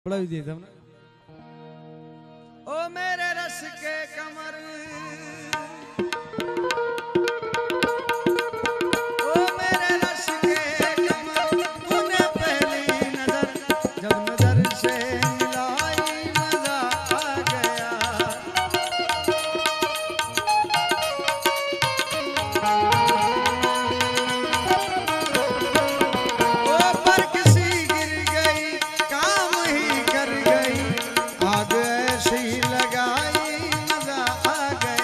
पढ़ाई दिए थे हमने। ओ मेरे रस के कमर, ओ मेरे रस के कमर, तूने पहली नजर जब नजर से मिलाई मजा आ गया। ओ पर किसी गिर गई, काम ही कर गई, आग ऐसी लगाई मजा आ गया।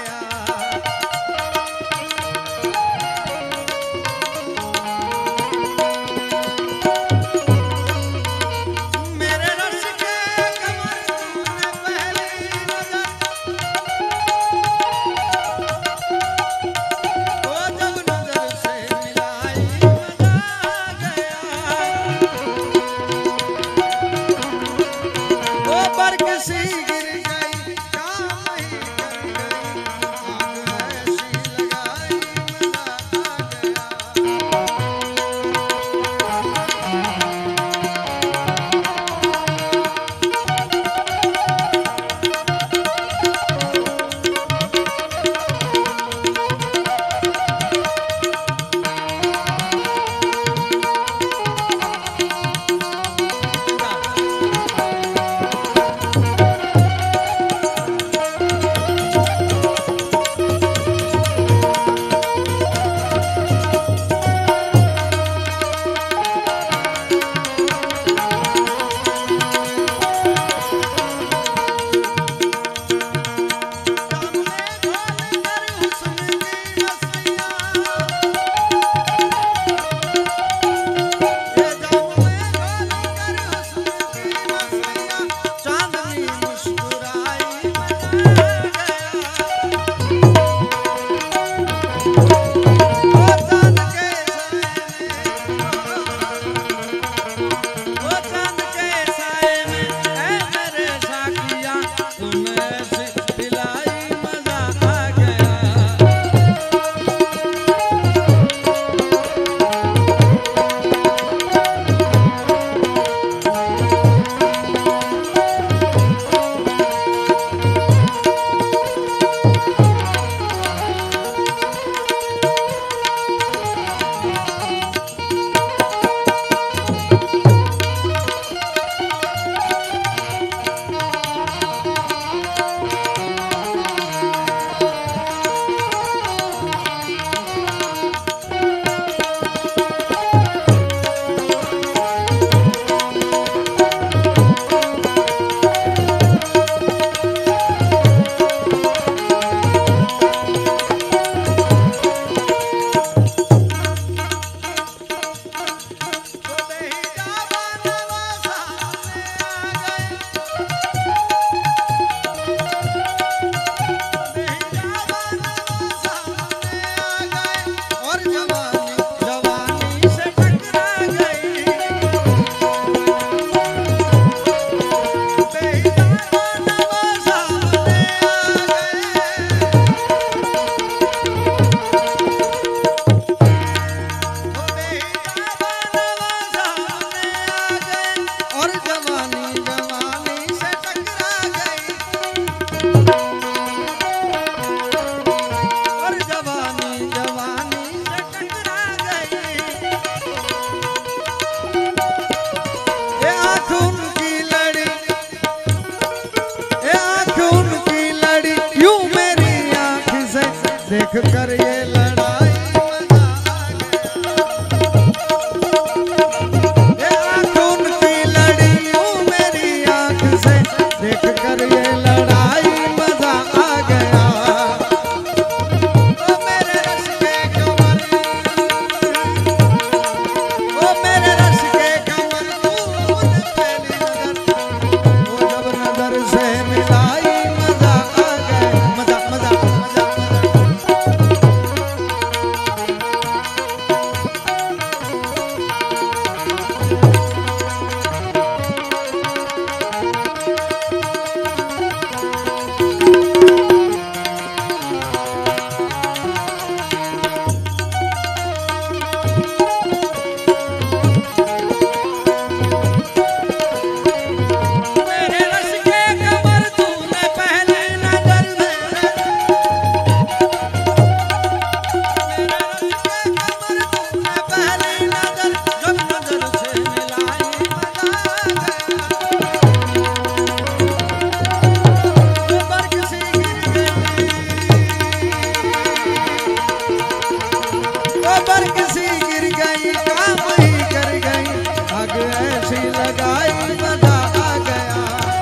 बरकसी गिर गई काम ही कर गई आग ऐसी लगाई मजा आ गया।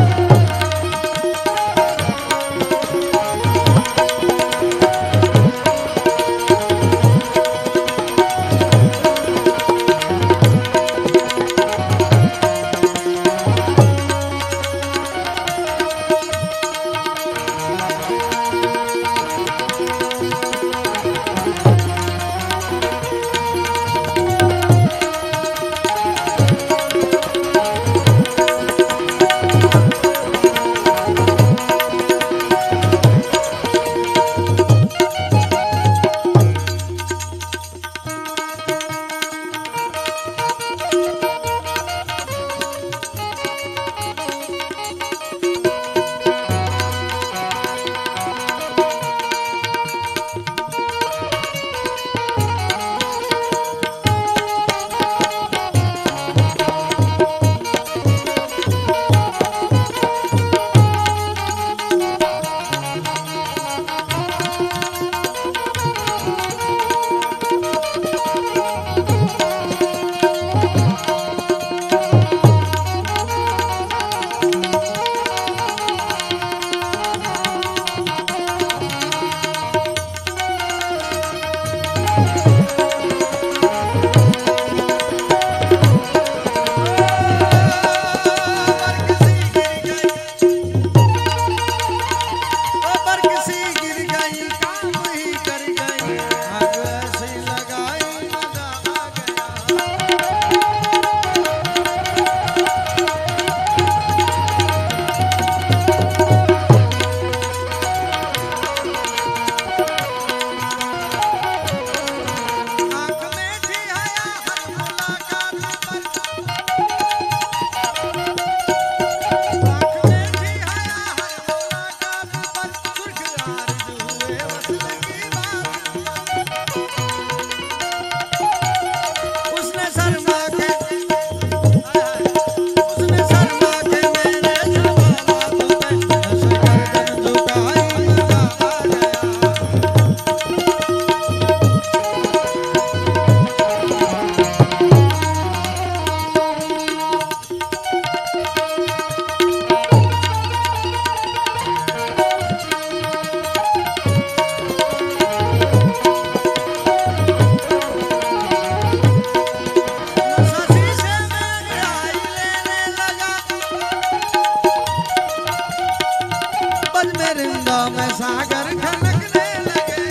में सागर खनकने लगे,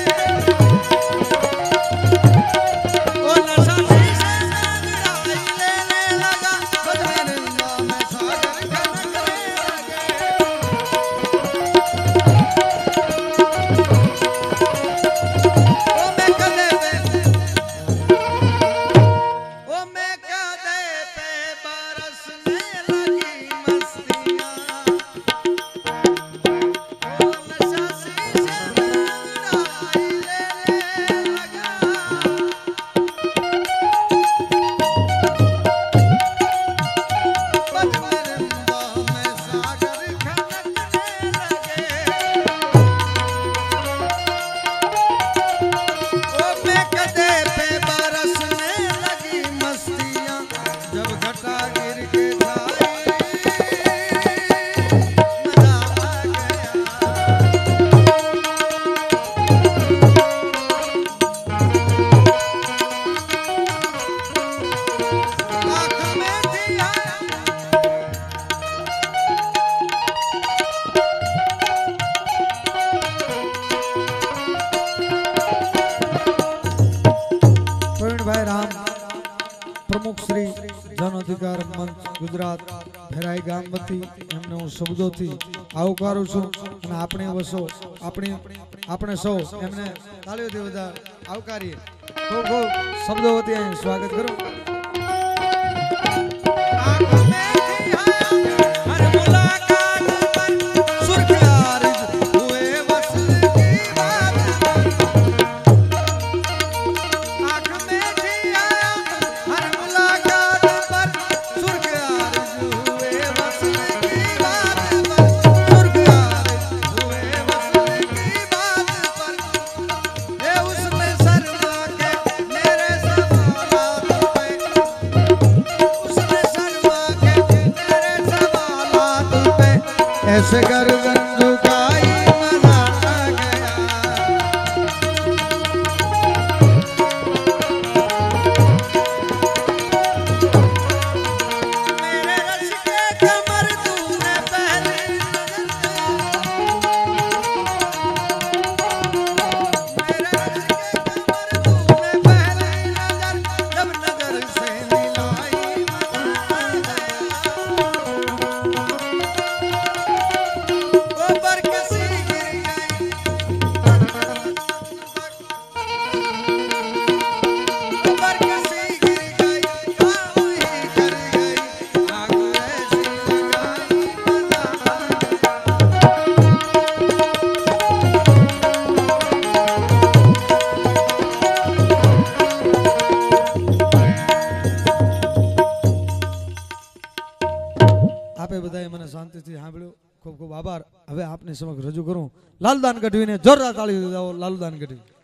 ओ नशा शीशे से अंगड़ाई लेने लगा, बजरिंदा में सागर खनकने लगे। ओ मैं कदे पे बरसने लगी मस्तियाँ, ભાઈ રામ પ્રમુખ શ્રી જન અધિકાર મંચ ગુજરાત ભેરાઈ ગામ વતી એમને હું શબ્દોથી આવકારું છું અને આપણે સૌ એમને તાળીઓથી બધા આવકારીએ. ખૂબ શબ્દો વતી અહીં સ્વાગત કરું. मेरे ऐसे गर्दन झुकाई मजा आ गया। मेरे रश के कमर तूने पहले मेरे रश के कमर तूने पहले नजर जब नजर से मिलाई मजा आ गया। ऊपर कैसी गिर गई ऊपर कैसी गिर गई काहू ही कर गई आग ऐसी लगाई मजा आ આપે બધાએ મને શાંતિથી સાંભળ્યું ખૂબ ખૂબ આભાર। હવે આપની સમક્ષ રજૂ કરું લાલદાન ગઢવીને જોરદાર તાળી બજાવો। લાલદાન ગઢવી